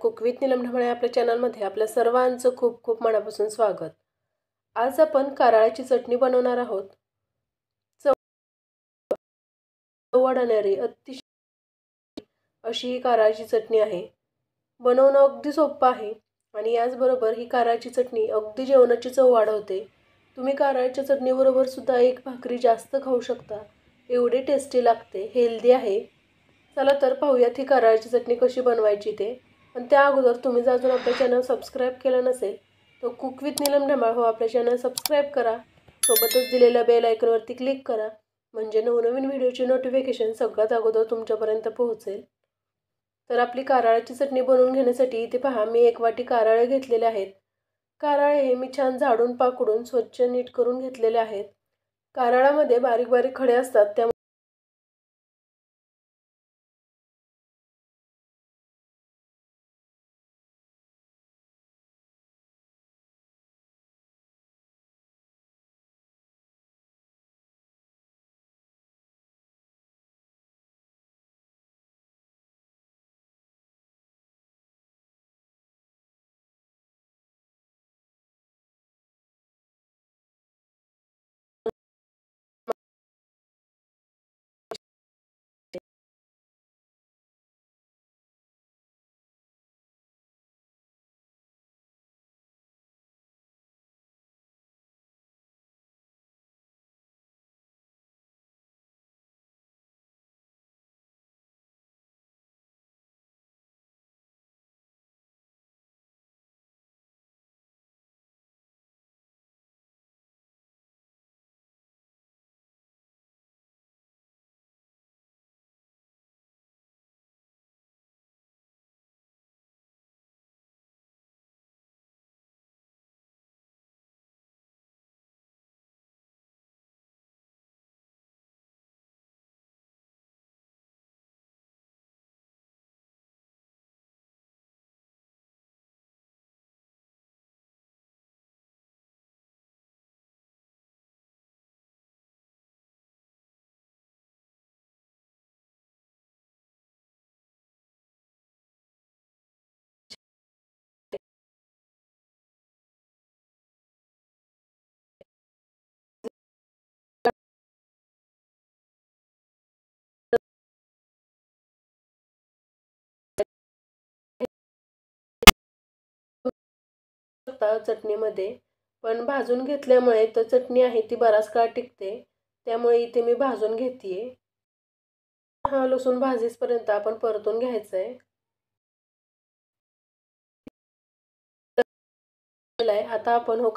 Cook with Neelam ढमाळे आपल्या चॅनलमध्ये आपल्या सर्वांचं खूप खूप मनापासून स्वागत। आज आपण कारळ्याची चटणी बनवणार आहोत। चव वाढवणारी अतिशय अशी ही कारळ्याची चटणी आहे। बनवणं अगदी सोपं आहे आणि याचबरोबर ही कारळ्याची चटणी अगदी जेवणाची चव वाढवते। तुम्ही कारळ्याच्या चटणीबरोबर सुद्धा एक भाकरी जास्त खाऊ शकता, एवढी टेस्टी लागते, हेल्दी आहे। चला तर पाहूयात ही कारळ्याची चटणी कशी बनवायची ते। पण त्या अगोदर तुम्ही जर अजून आपल्या चॅनल सबस्क्राइब केलं नसेल तर कुक विथ नीलम ढमाळ हो आपल्या चॅनल सबस्क्राइब करा, सोबतच दिलेल्या बेल आयकॉनवरती क्लिक करा, म्हणजे नवनवीन व्हिडिओची नोटिफिकेशन सगळ्यात अगोदर तुमच्यापर्यंत पोहोचेल। तर आपली कारळ्याची चटणी बनवून घेण्यासाठी इथे पहा मी 1 वाटी कारळे घेतलेले आहेत। कारळे हे मी छान झाडून पाकडून स्वच्छ नीट करून घेतलेले आहेत। कारळामध्ये बारीक बारीक खडे असतात, त्यामुळे चटणीमध्ये पण भाजून घेतल्यामुळे तर चटणी आहे ती बराच काळ टिकते, त्यामुळे इथे मी भाजून घेतेय। हा लसूण भाजीसपर्यंत आपण परतून घ्यायचं आहे। आता आपण हो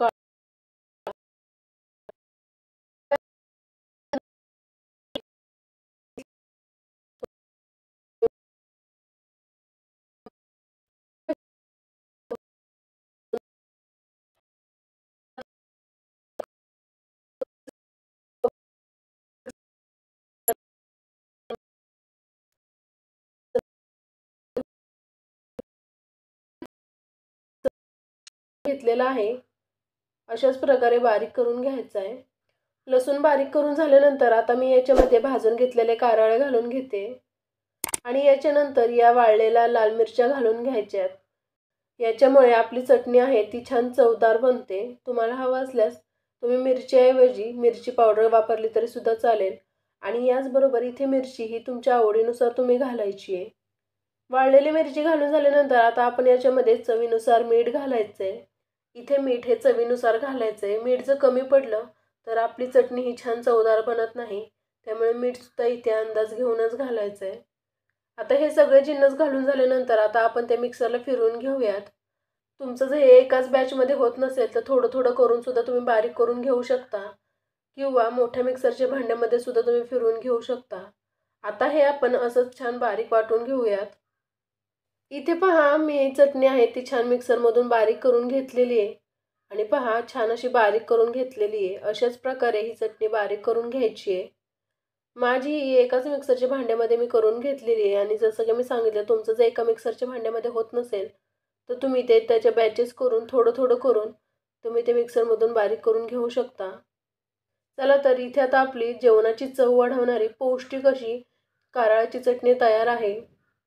घेतलेला आहे, अशाच प्रकारे बारीक करून घ्यायचा आहे। लसूण बारीक करून झाल्यानंतर आता मी याच्यामध्ये भाजून घेतलेले कारळे घालून घेते आणि याच्यानंतर या वाळलेल्या लाल मिरच्या घालून घ्यायच्यात। याच्यामुळे आपली चटणी आहे ती छान चवदार बनते। तुम्हाला हवं असल्यास तुम्ही मिरचीऐवजी मिरची पावडर वापरली तरी सुद्धा चालेल आणि याचबरोबर इथे मिरची ही तुमच्या आवडीनुसार तुम्ही घालायची आहे। वाळलेली मिरची घालून झाल्यानंतर आता आपण याच्यामध्ये चवीनुसार मीठ घालायचंय। इथे मीठ हे चवीनुसार घालायचंय। मीठ जर कमी पडलं तर आपली चटणी ही छान चवदार बनत नाही, त्यामुळे मीठ सुद्धा इथे अंदाज घेऊनच घालायचंय। आता हे सगळे जिन्नस घालून झाल्यानंतर आता आपण ते मिक्सरला फिरवून घेऊयात। तुमचं जर हे एकाच बॅचमध्ये होत नसेल तर थोडं थोडं करून सुद्धा तुम्ही बारीक करून घेऊ शकता किंवा मोठ्या मिक्सरच्या भांड्यामध्ये सुद्धा तुम्ही फिरवून घेऊ शकता। आता हे आपण असंच छान बारीक वाटून घेऊयात। इथे पहा मी चटणी आहे ती छान मिक्सरमधून बारीक करून घेतलेली आहे आणि पहा छान अशी बारीक करून घेतलेली आहे। अशाच प्रकारे ही चटणी बारीक करून घ्यायची आहे। माझी ही एकाच मिक्सरच्या भांड्यामध्ये मी करून घेतलेली आहे आणि जसं की मी सांगितलं तुमचं जर एका मिक्सरच्या भांड्यामध्ये होत नसेल तर तुम्ही त्याच्या बॅचेस करून थोडं थोडं करून तुम्ही ते मिक्सरमधून बारीक करून घेऊ शकता। चला तर इथे आता आपली जेवणाची चव वाढवणारी पौष्टिक अशी कारळ्याची चटणी तयार आहे।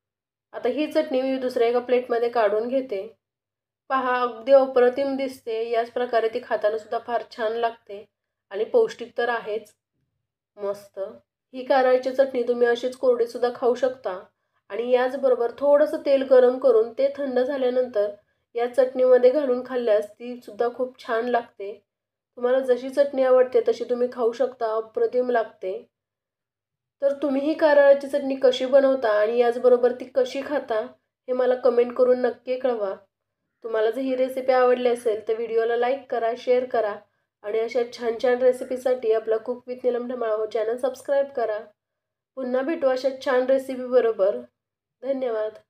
आता ही चटणी मी दुसऱ्या एका प्लेटमध्ये काढून घेते। पहा, अगदी अप्रतिम दिसते। याच प्रकारे ती खाताना सुद्धा फार छान लागते आणि पौष्टिक तर आहेच। मस्त ही कारळ्याची चटणी तुम्ही अशीच कोरडी सुद्धा खाऊ शकता आणि याचबरोबर थोडंसं तेल गरम करून ते थंड झाल्यानंतर या चटणीमध्ये घालून खाल्ल्यास ती सुद्धा खूप छान लागते। तुम्हाला जशी चटणी आवडते तशी तुम्ही खाऊ शकता, अप्रतिम लागते। तर तुम्ही ही कारळाची चटणी कशी बनवता आणि याचबरोबर ती कशी खाता हे मला कमेंट करून नक्की कळवा। तुम्हाला जर ही रेसिपी आवडली असेल तर व्हिडिओला लाईक करा, शेअर करा आणि अशा छान छान रेसिपीसाठी आपला cook with Neelam Dhamal channel subscribe करा। पुन्हा भेटू अशा छान रेसिपी बरोबर। धन्यवाद।